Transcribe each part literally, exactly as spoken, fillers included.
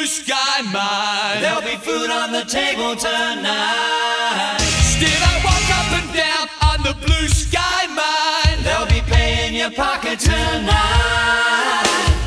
blue sky mine. There'll be food on the table tonight. Still I walk up and down on the blue sky mine. There'll be pay in your pocket tonight.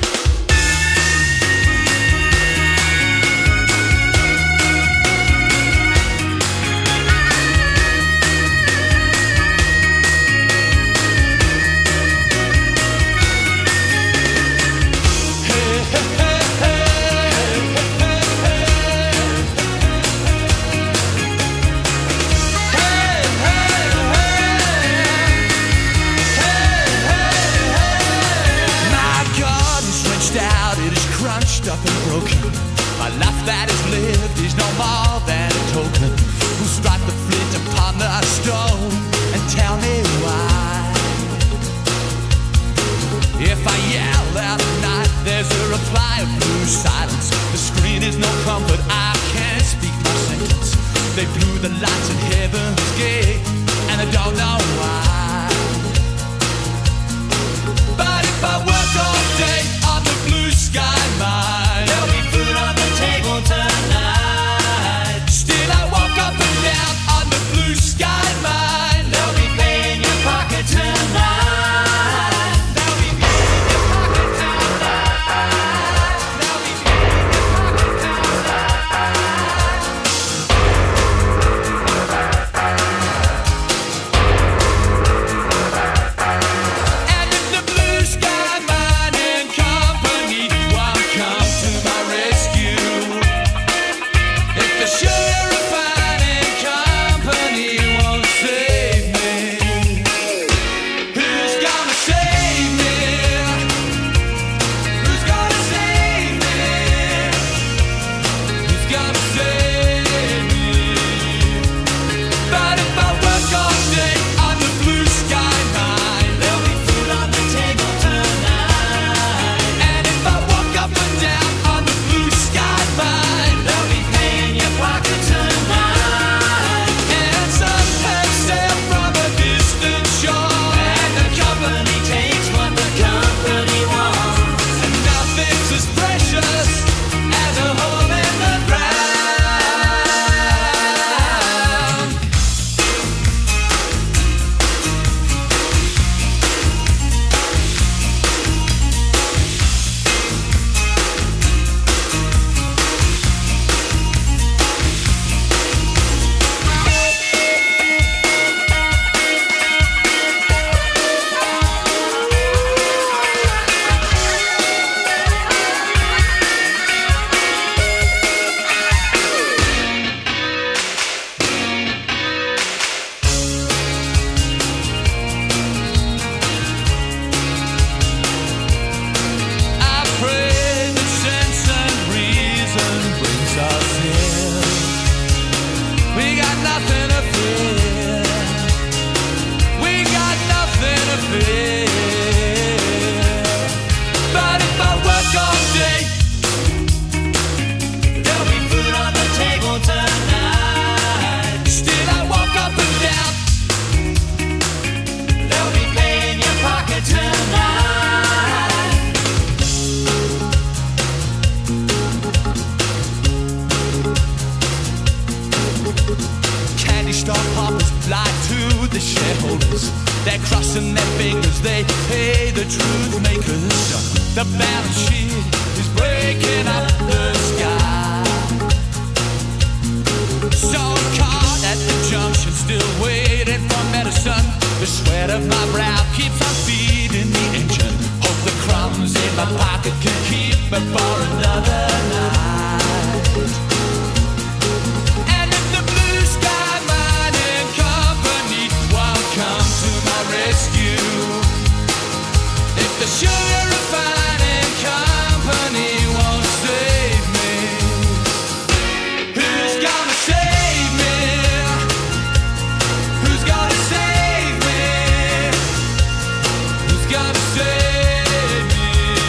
Up and broken, my life that is lived is no more than a token. Who strike the flint upon the stone and tell me why? If I yell out at night, there's a reply of blue silence. The screen is no comfort, I can't speak my sentence. They blew the lights in heaven's gate, and I don't know why. But if I work all day on the blue sky mine, there'll be food on the table tonight. Still I walk up and down on the blue sky mine. There'll be pay in your pocket tonight. There'll be pay in your pocket tonight. There'll be pay in your pocket tonight. And if the blue sky mining company won't come to my rescue, if the sugar refining company won't save me, who's gonna save me? Who's gonna save me? Who's gonna save me? But if I work all day on the blue sky mine, There'll be food on the table tonight. and if I walk up and down on the blue sky mine, There'll be pay in your pocket tonight. and some have sailed from a distant shore, And the company takes what the company wants. and nothing's as precious as a hole in the ground. I pray that sense and reason brings us here. We got nothing to fear. We got nothing to fear. But if I work all day, There'll be food on the table tonight. still I walk up and down. There'll be pay in your pocket tonight. Candy store poppers lie to the shareholders. They're crossing their fingers, they pay the truth makers. The balance sheet is breaking up the sky. So caught at the junction, still waiting for medicine. The sweat of my brow keeps on feeding the engine. Hope the crumbs in my pocket can keep me for another night. And if the blue sky mining company won't come to my rescue, if the sugar refining company won't save me, who's gonna save me? Who's gonna save me? Who's gonna save me?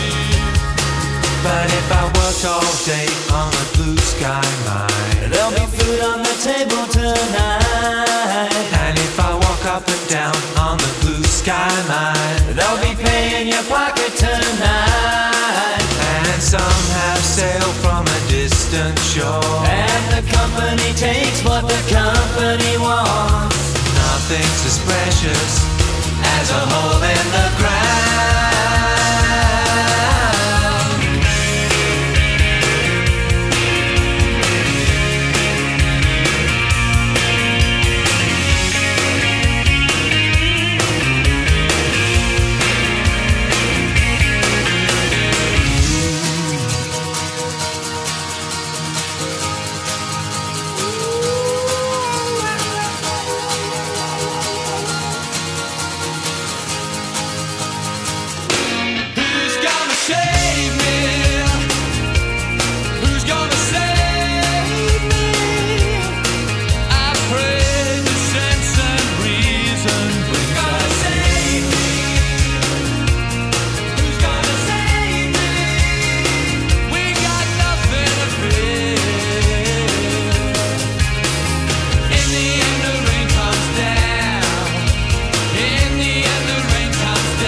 But if I worked all day on the blue sky mine, there'll be food on the table tonight. And if I walk up and down on the blue sky mine, there'll be pay in your pocket tonight. And some have sailed from a distant shore. And the company takes what the company wants. Nothing's as precious as a hole in the ground.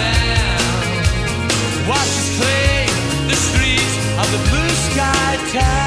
Watch us play the streets of the blue sky town.